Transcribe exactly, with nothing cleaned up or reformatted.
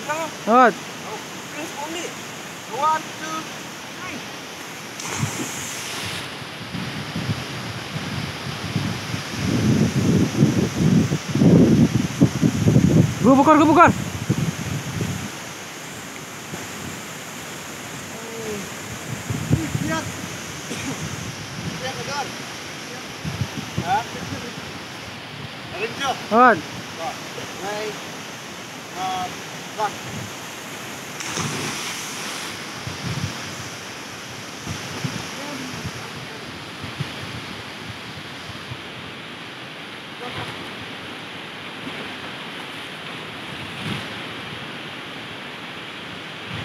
Rồi. One, two, three. Gue bukan, gue bukan. Lihat. Lihat kawan. Ya. Ada hijau. Rồi. Rồi. Này. Ờ, rồi.